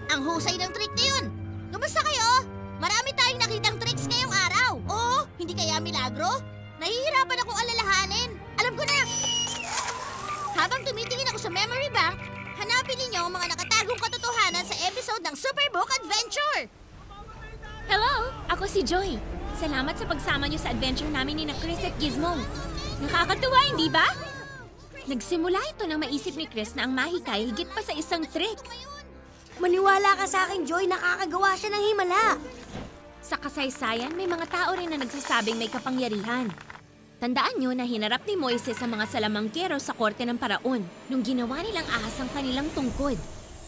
Ang husay ng trick na yun! Kamusta kayo? Marami tayong nakitang tricks ngayong araw. Oo, hindi kaya milagro? Nahihirapan akong alalahanin. Alam ko na! Habang tumitingin ako sa memory bank, hanapin ninyo ang mga nakatagong katotohanan sa episode ng Superbook Adventure! Hello! Ako si Joy. Salamat sa pagsama niyo sa adventure namin ni Chris at Gizmo. Nakakatuwa, hindi ba? Nagsimula ito nang maisip ni Chris na ang mahika ay higit pa sa isang trick. Maniwala ka sa akin, Joy. Nakakagawa siya ng himala. Sa kasaysayan, may mga tao rin na nagsasabing may kapangyarihan. Tandaan nyo na hinarap ni Moises sa mga salamangkero sa korte ng paraon nung ginawa nilang ahas ang kanilang tungkod.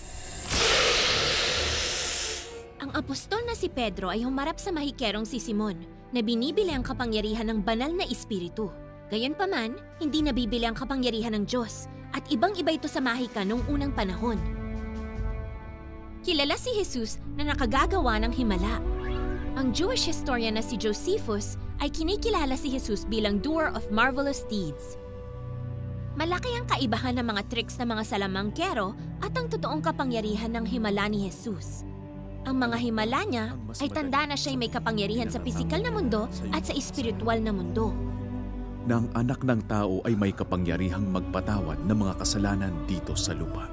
Ang apostol na si Pedro ay humarap sa mahikerong si Simon na binibili ang kapangyarihan ng banal na espiritu. Gayunpaman, hindi nabibili ang kapangyarihan ng Diyos at ibang-iba ito sa mahika noong unang panahon. Kilala si Jesus na nakagagawa ng himala. Ang Jewish historian na si Josephus ay kinikilala si Jesus bilang doer of marvelous deeds. Malaki ang kaibahan ng mga tricks ng mga salamangkero at ang totoong kapangyarihan ng himala ni Jesus. Ang mga himala niya ay tanda na siya'y may kapangyarihan sa pisikal na mundo at sa espiritual na mundo. Na ang anak ng tao ay may kapangyarihang magpatawad ng mga kasalanan dito sa lupa.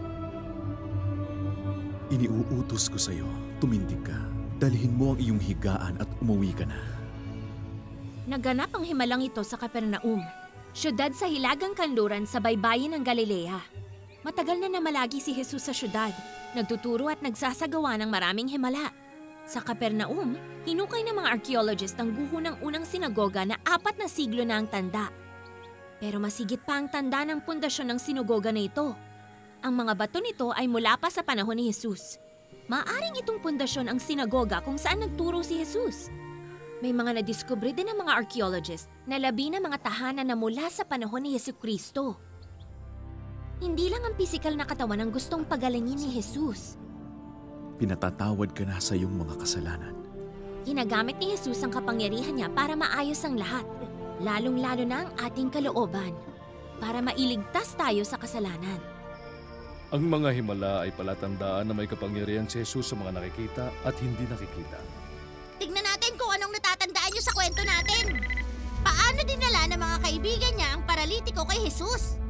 Iniuutos ko sa iyo, tumindig ka. Dalhin mo ang iyong higaan at umuwi ka na. Naganap ang himalang ito sa Capernaum, syudad sa hilagang kanluran sa baybayin ng Galilea. Matagal na namalagi si Jesus sa syudad, nagtuturo at nagsasagawa ng maraming himala. Sa Capernaum, hinukay ng mga archaeologist ang guho ng unang sinagoga na 4 na siglo na ang tanda. Pero masigit pa ang tanda ng pundasyon ng sinagoga na ito. Ang mga bato nito ay mula pa sa panahon ni Jesus. Maaring itong pundasyon ang sinagoga kung saan nagturo si Jesus. May mga nadiskubre din ng mga archaeologist na labi na mga tahanan na mula sa panahon ni Jesucristo. Hindi lang ang pisikal na katawan ang gustong pagalingin ni Jesus. Pinatatawad ka na sa iyong mga kasalanan. Ginagamit ni Jesus ang kapangyarihan niya para maayos ang lahat, lalong-lalo na ang ating kalooban, para mailigtas tayo sa kasalanan. Ang mga himala ay palatandaan na may kapangyarihan si Jesus sa mga nakikita at hindi nakikita. Tignan natin kung anong natatandaan niyo sa kwento natin. Paano dinala ng mga kaibigan niya ang paralitiko kay Jesus?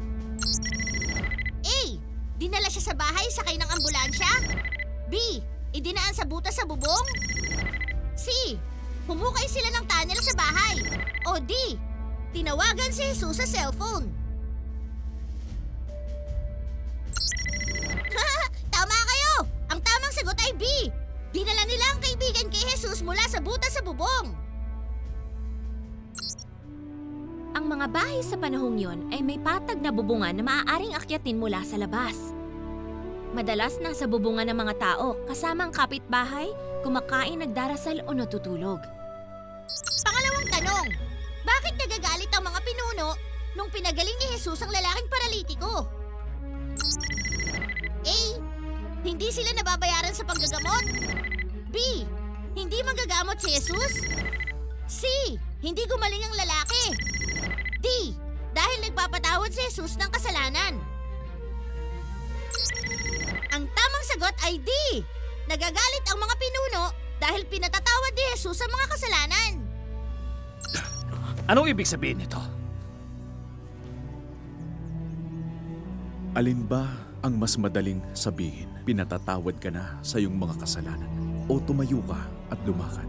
A. Dinala siya sa bahay sakay ng ambulansya? B. Idinaan sa butas sa bubong? C. Humukay sila ng tunnel sa bahay? O D. Tinawagan si Jesus sa cellphone? Tama kayo! Ang tamang sagot ay B. Dinala nila ang kaibigan kay Jesus mula sa butas sa bubong. Ang mga bahay sa panahong yon ay may patag na bubungan na maaaring akyatin mula sa labas. Madalas nasa bubungan ng mga tao kasama ang kapitbahay, kumakain, nagdarasal o natutulog. Pangalawang tanong, bakit nagagalit ang mga pinuno nung pinagaling ni Jesus ang lalaking paralitiko? A. Hindi sila nababayaran sa panggagamot? B. Hindi manggagamot si Jesus? C. Hindi gumaling ang lalaki? D. Dahil nagpapatawad si Jesus ng kasalanan? Ang tamang sagot ay D. Nagagalit ang mga pinuno dahil pinatatawad ni Jesus ang mga kasalanan. Anong ibig sabihin nito? Alin ba ang mas madaling sabihin? Pinatatawad ka na sa iyong mga kasalanan o tumayo ka at lumakad?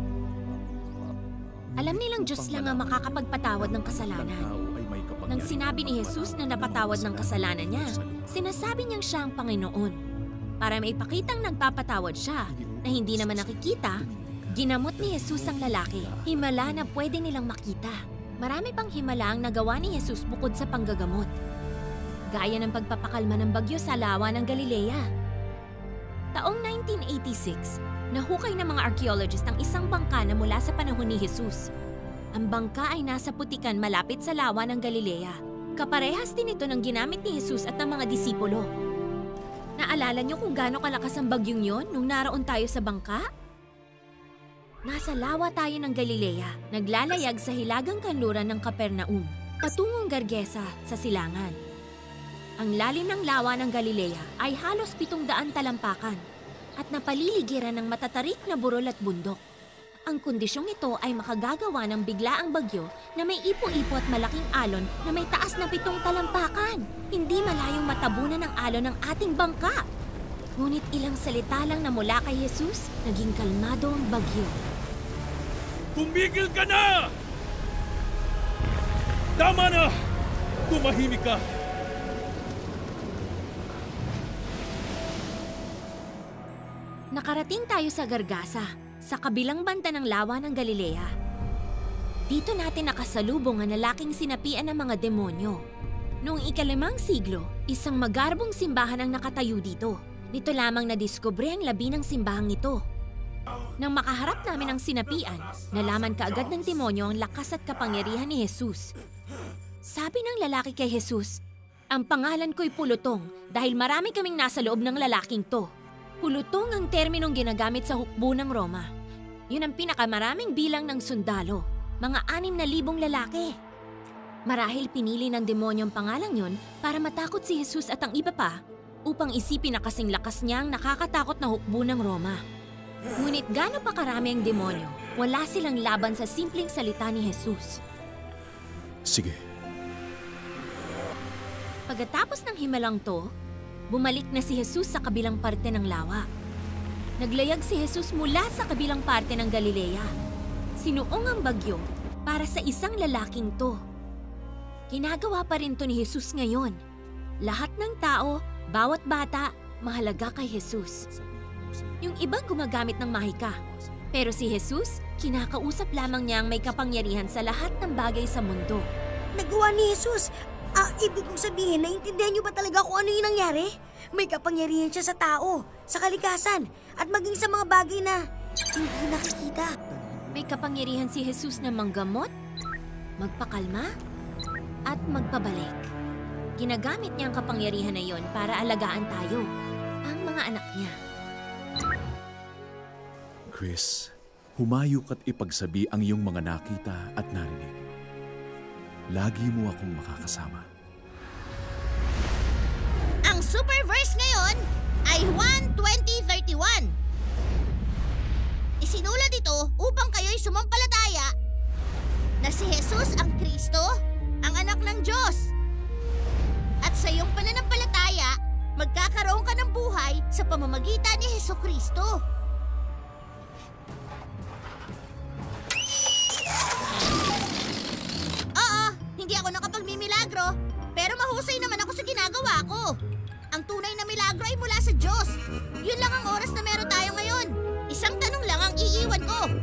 Alam nilang Diyos lang ang makakapagpatawad ng kasalanan. Nang sinabi ni Jesus na napatawad ng kasalanan niya, sinasabi niyang siya ang Panginoon. Para maipakitang nagpapatawad siya na hindi naman nakikita, ginamot ni Jesus ang lalaki, himala na pwede nilang makita. Marami pang himala ang nagawa ni Jesus bukod sa panggagamot. Gaya ng pagpapakalma ng bagyo sa lawa ng Galilea. Taong 1986, nahukay ng mga archaeologist ang isang bangka na mula sa panahon ni Jesus. Ang bangka ay nasa putikan malapit sa lawa ng Galilea. Kaparehas din ito ng ginamit ni Jesus at ng mga disipulo. Naalala niyo kung gaano kalakas ang bagyong yon nung naroon tayo sa bangka? Nasa lawa tayo ng Galilea, naglalayag sa hilagang kanluran ng Capernaum, patungong Gergesa sa silangan. Ang lalim ng lawa ng Galilea ay halos 700 talampakan. at napaliligiran ng matatarik na burol at bundok. Ang kondisyong ito ay makagagawa ng biglaang bagyo na may ipo-ipo at malaking alon na may taas na 7 talampakan. Hindi malayong matabunan ng alon ng ating bangka. Ngunit ilang salita lang na mula kay Jesus, naging kalmado ang bagyo. Tumigil ka na! Tama na! Tumahimik ka! Nakarating tayo sa Gargasa, sa kabilang banda ng lawa ng Galilea. Dito natin nakasalubong ang lalaking sinapian ng mga demonyo. Noong ika-5 siglo, isang magarbong simbahan ang nakatayo dito. Dito lamang nadiskubre ang labi ng simbahang ito. Nang makaharap namin ang sinapian, nalaman kaagad ng demonyo ang lakas at kapangyarihan ni Jesus. Sabi ng lalaki kay Jesus, "Ang pangalan ko'y Pulutong dahil marami kaming nasa loob ng lalaking to." Pulutong ang terminong ginagamit sa hukbo ng Roma. Yun ang pinakamaraming bilang ng sundalo, mga 6,000 lalaki. Marahil pinili ng demonyo ang pangalang yun para matakot si Jesus at ang iba pa upang isipin na kasing lakas niya ang nakakatakot na hukbo ng Roma. Ngunit gaano pa karami ang demonyo, wala silang laban sa simpleng salita ni Jesus. Sige, Pagkatapos ng himalang to, bumalik na si Jesus sa kabilang parte ng lawa. Naglayag si Jesus mula sa kabilang parte ng Galilea. Sinuong ang bagyo para sa isang lalaking to. Ginagawa pa rin to ni Jesus ngayon. Lahat ng tao, bawat bata, mahalaga kay Jesus. Yung iba gumagamit ng mahika. Pero si Jesus, kinakausap lamang niya ang may kapangyarihan sa lahat ng bagay sa mundo. Nagawa ni Jesus. Ibig kong sabihin, naiintindihan niyo ba talaga kung ano yung nangyari? May kapangyarihan siya sa tao, sa kalikasan, at maging sa mga bagay na hindi nakikita. May kapangyarihan si Jesus na manggamot, magpakalma, at magpabalik. Ginagamit niya ang kapangyarihan na yon para alagaan tayo, ang mga anak niya. Chris, humayo ka't ipagsabi ang iyong mga nakita at narinig. Lagi mo akong makakasama. Ang super verse ngayon ay Juan 20:31. Isinulat ito upang kayo'y sumampalataya na si Jesus ang Kristo, ang anak ng Diyos. At sa iyong pananampalataya, magkakaroon ka ng buhay sa pamamagitan ni Jesucristo. Hindi ako nakapagmimilagro, pero mahusay naman ako sa ginagawa ko. Ang tunay na milagro ay mula sa Diyos. Yun lang ang oras na meron tayo ngayon. Isang tanong lang ang iiwan ko.